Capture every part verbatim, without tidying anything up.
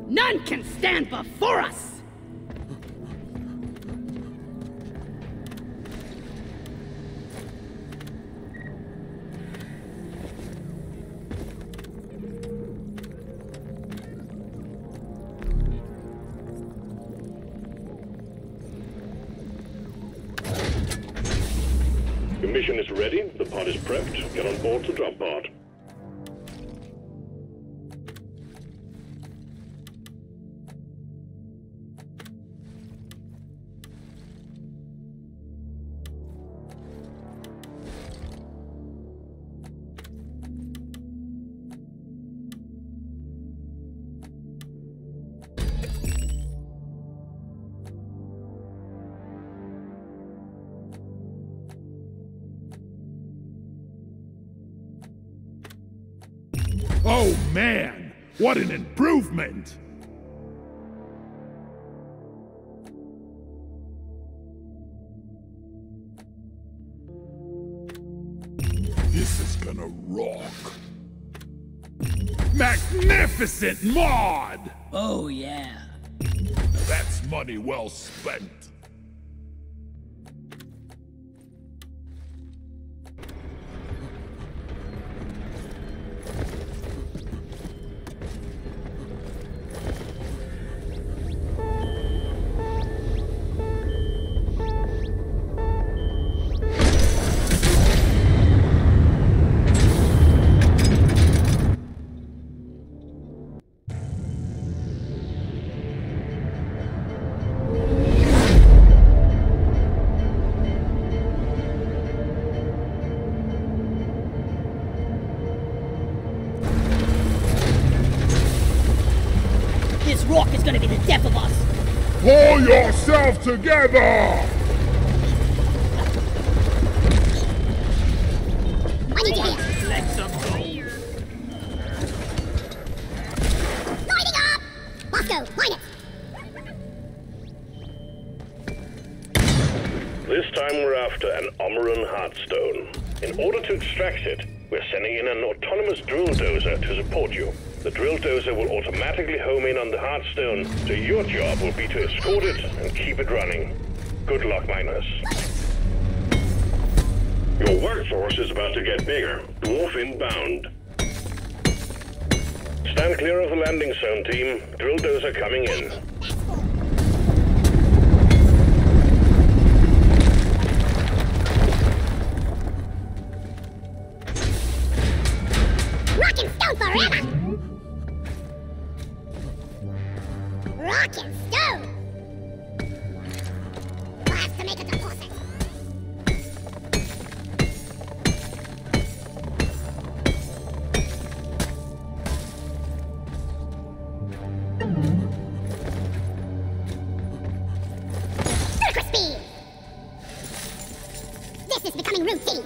None can stand before us! Your mission is ready, the pod is prepped, get on board the drop pod. Oh man, what an improvement! This is gonna rock. Magnificent mod! Oh yeah. That's money well spent. Rock is gonna be the death of us! Pull yourself together! I need to hear! Let some go! Lighting up! Bosco, line it! This time we're after an Omeran Heartstone. In order to extract it, we're sending in an autonomous drill dozer to support you. The drill dozer will automatically home in on the Heartstone, so your job will be to escort it and keep it running. Good luck, miners. Your workforce is about to get bigger. Dwarf inbound. Stand clear of the landing zone, team. Drill dozer coming in. Rock and stone forever! Rock and stone! We'll have to make a deposit. Ludicrous speed! This is becoming routine.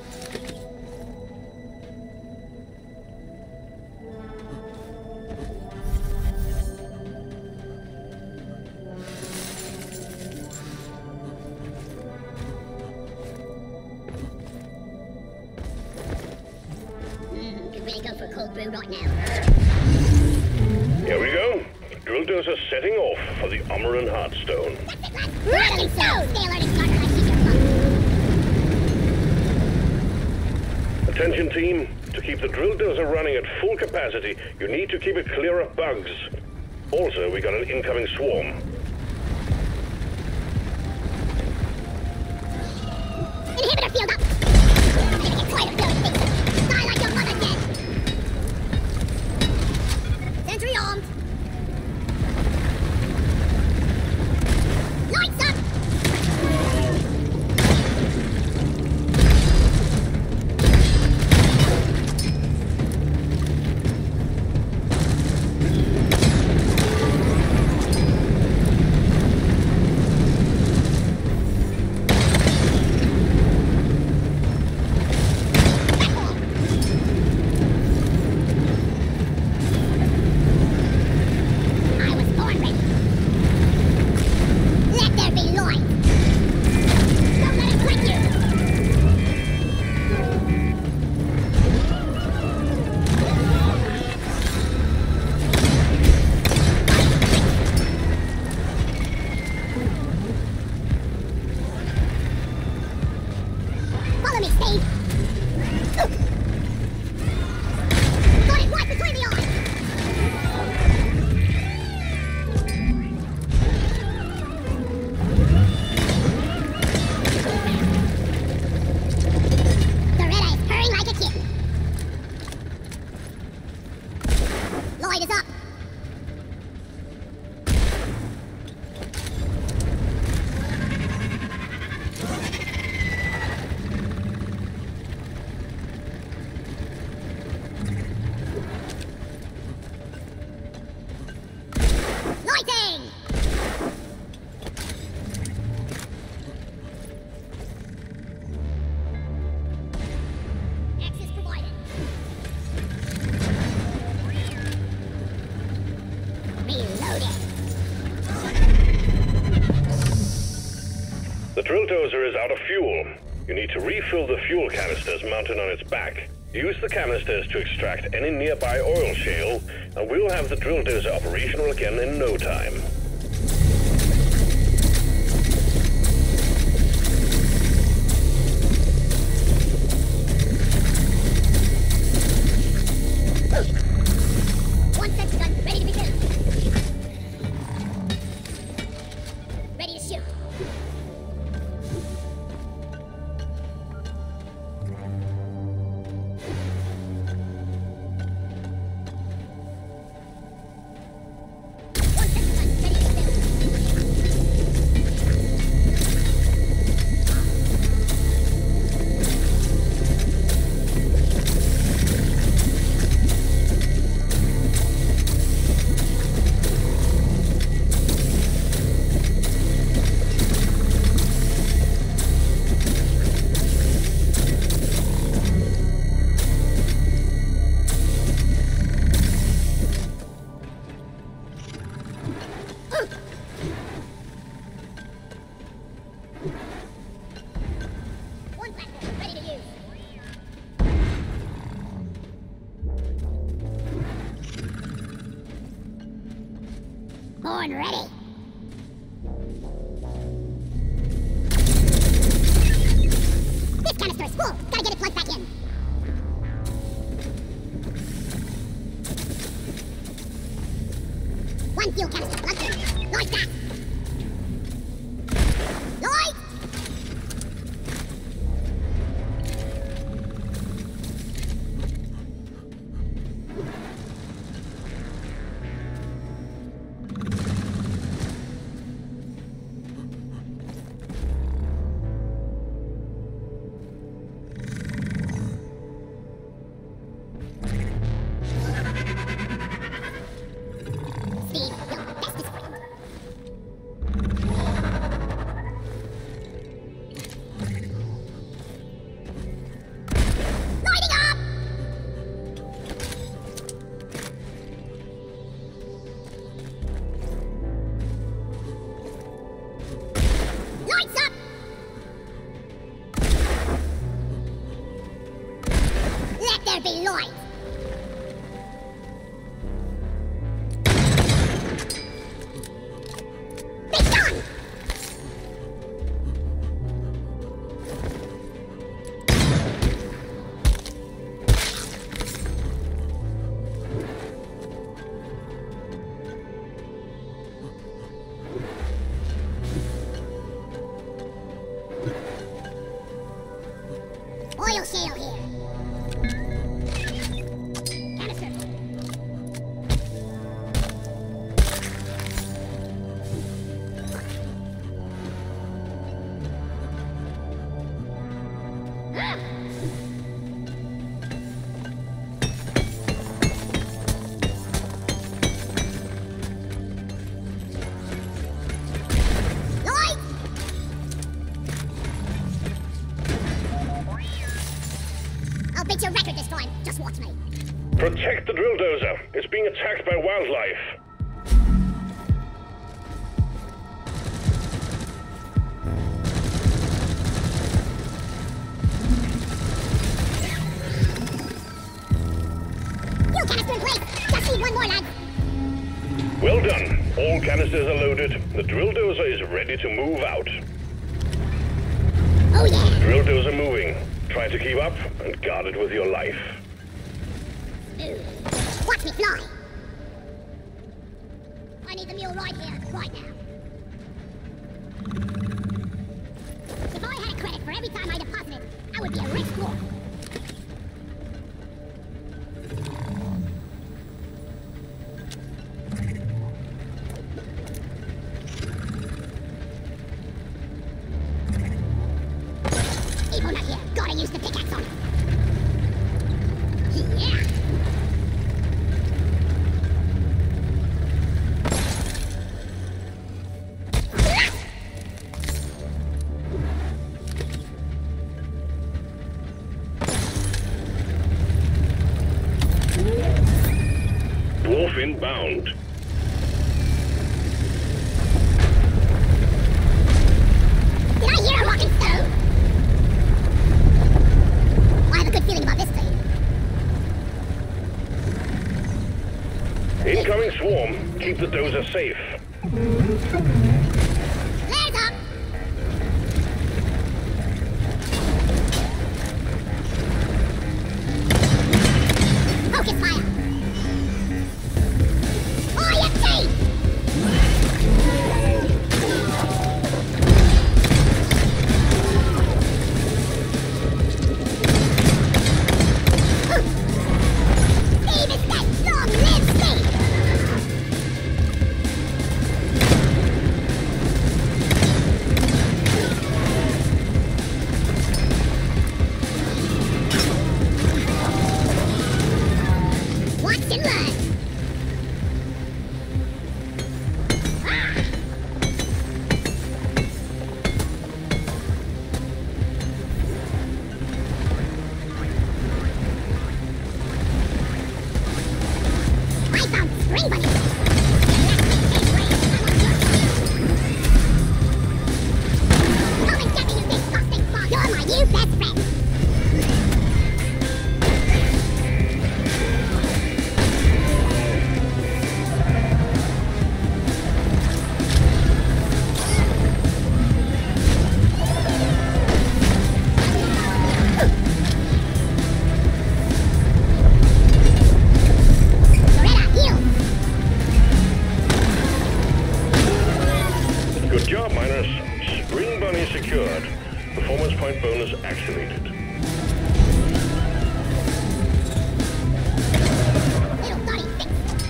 Right now. Here we go. Drill dozer setting off for the Omeran Heartstone. Rolling stone! Stay alert and start when I keep your Attention, team. To keep the drill dozer running at full capacity, you need to keep it clear of bugs. Also, we got an incoming swarm. Inhibitor field up! I'm gonna get tired of blowing things. Die like your mother did! Sentry armed! Lights up! Light us up! Lighting! Access provided. Reloading. The drill dozer is out of fuel. You need to refill the fuel canisters mounted on its back. Use the canisters to extract any nearby oil shale, and we'll have the drill dozer operational again in no time. One sensor gun ready to be filled. Ready to shoot. One sensor gun ready to be filled. One platform ready to use. Horn ready. This canister is full. Gotta get it plugged back in. One fuel canister plugged in. Light that. Light! Steve, your bestest friend. Lighting up! Lights up! Let there be light! Be done! Oil shale here. Canister. Ah! Light! I'll beat your record this time. Just watch me. Protect the drill dozer. It's being attacked by wildlife. Fuel canister in place. Just need one more, lads. Well done. All canisters are loaded. The drill dozer is ready to move out. Oh yeah. Drill dozer moving. Try to keep up and guard it with your life. Smooth. Watch me fly. I need the mule right here, right now. If I had a credit for every time I deposited, I would be a rich dwarf. gotta use the pickaxe on it. Yeah. Dwarf inbound. Did I hear a rocking stone? I have a good feeling about this thing. Incoming swarm. Keep the dozer safe. Flares up! Focus fire! I F T! Steve is dead! Long live Steve! Watch and learn! Ah! I found spring bunny! Come and get me, you disgusting fuck! You're my new best friend! Loretta, heal! Good job, miners. Spring bunny secured. Performance point bonus activated. Little Donnie fix!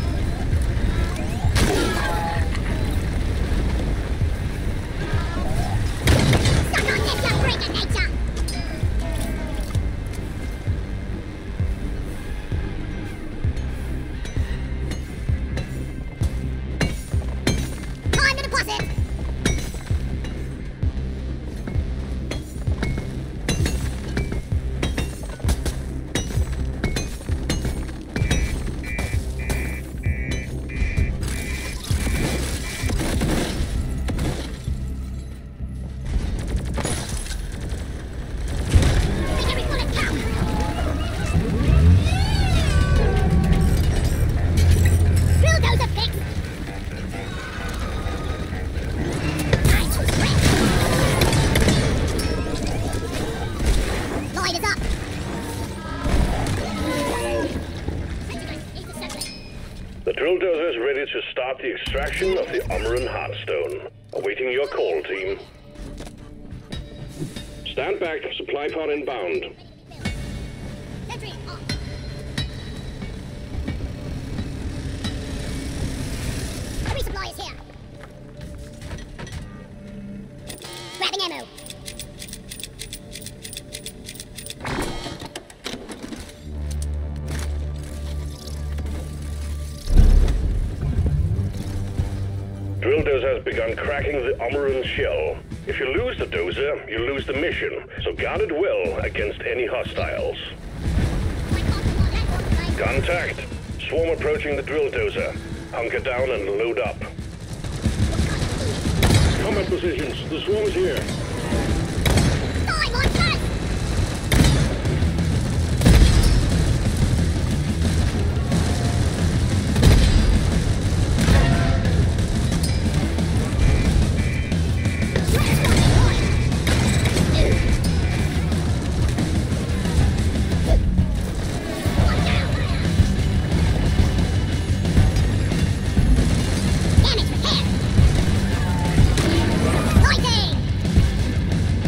Suck on this, you freak of nature! Time to deposit! Make every bullet count! Drill dozer fix! Nice spread! Lloyd is up! The drill dozer is ready to start the extraction of the Omeran Heartstone. Awaiting your call, team. Stand back. Supply pod inbound. Sentry on! The resupply is here! Grabbing ammo! Drill dozer has begun cracking the Omeran shell. If you lose the dozer, you lose the mission, so guard it well against any hostiles. Contact! Swarm approaching the drill dozer. Hunker down and load up. Combat positions. The swarm is here. Die, monsters! Damage repair! Lighting!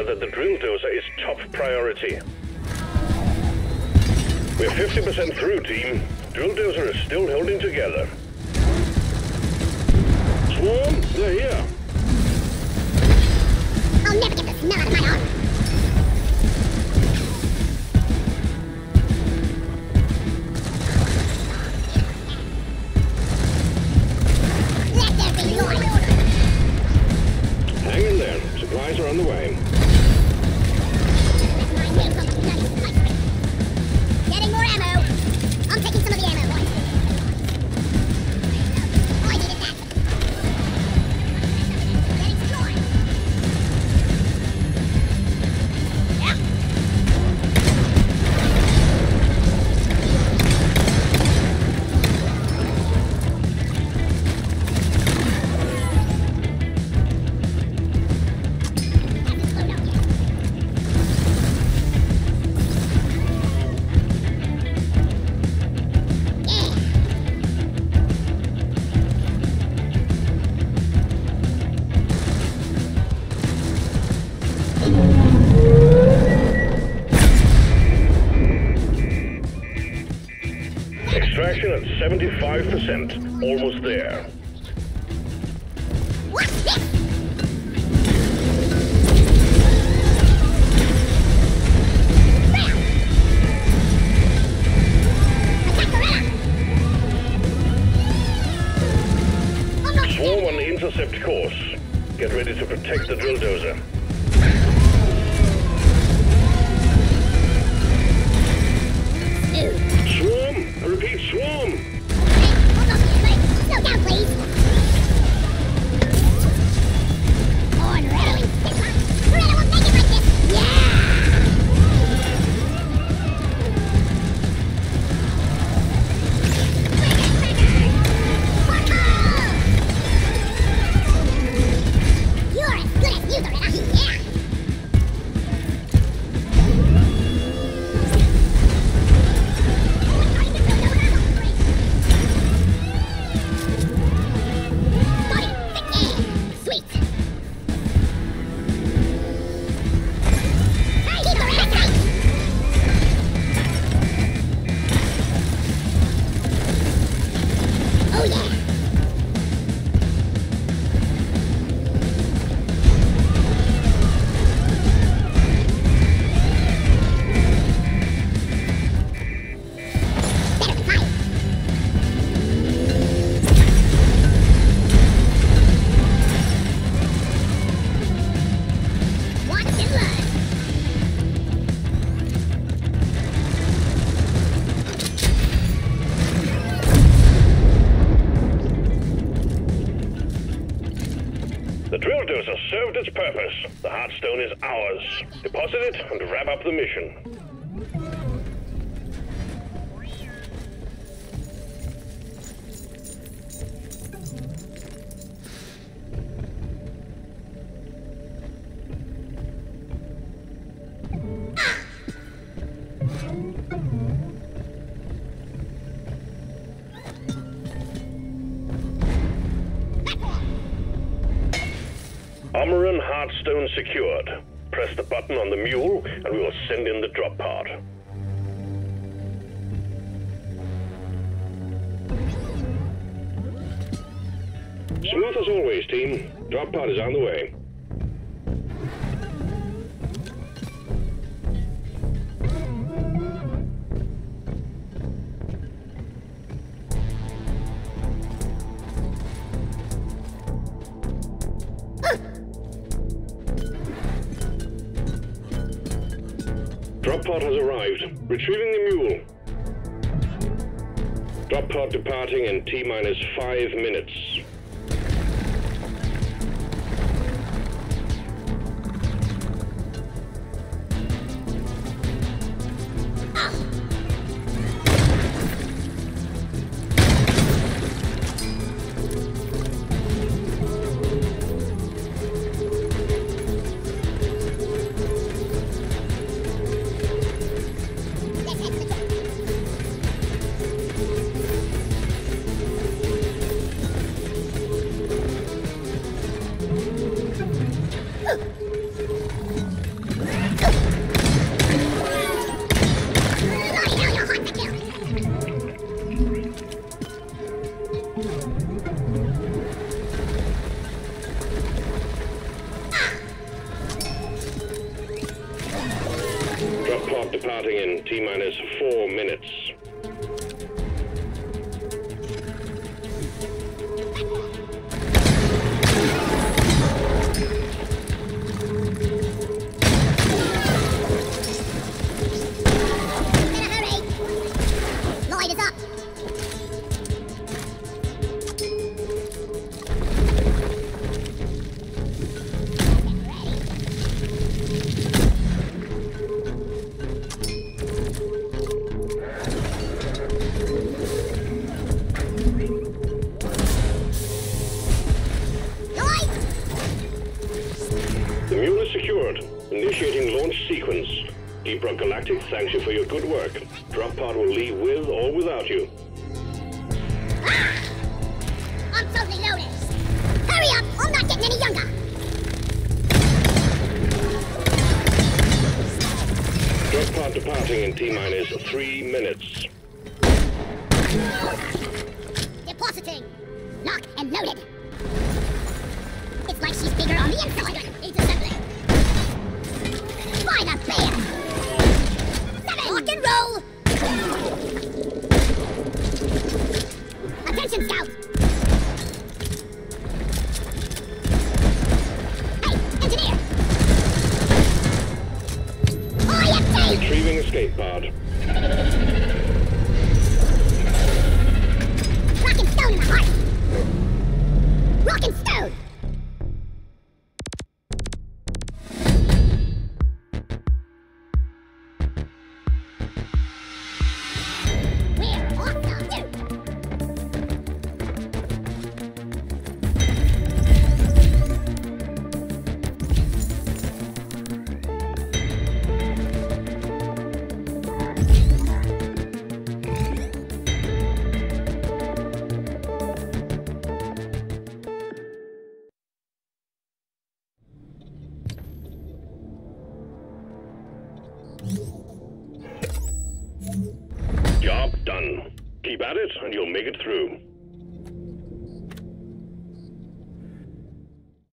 Commander that the drill dozer is top priority. We're fifty percent through, team. Drill dozer is still holding together. Swarm, they're here. I'll never get the smell out of my armor. Let there be light. Hang in there. Supplies are on the way. Getting more ammo. I'm taking some of the ammo, boys. I needed that. Getting destroyed. Yeah. Extraction at seventy-five percent. Almost there. What's this? Swarm on the intercept course. Get ready to protect the drill dozer. Swarm! I repeat, swarm! Hold on, wait. Slow down, please. On rattling. Loretta will make it like this. Yeah! You're as good as you, Loretta. Yeah! The drill dozer served its purpose. The Heartstone is ours. Deposit it and wrap up the mission. Armor and Heartstone secured. Press the button on the mule, and we will send in the drop pod. Smooth as always, team. Drop pod is on the way. Drop pod has arrived. Retrieving the mule. Drop pod departing in T-minus five minutes. T-minus four minutes. In a hurry! Lloyd is up! The mule is secured. Initiating launch sequence. Deep Rock Galactic thanks you for your good work. Drop pod will leave with or without you. Ah! I'm totally loaded! Hurry up! I'm not getting any younger! Drop pod departing in T-minus three minutes. Depositing! Locked and loaded! It's like she's bigger on the inside! Needs assembly! By the bear! Seven! Lock and roll! Attention, Scout! Hey, engineer! I F T! Retrieving escape pod. Rock and stone in the heart! Rock and stone! We're off the dude! Job done. Keep at it and you'll make it through.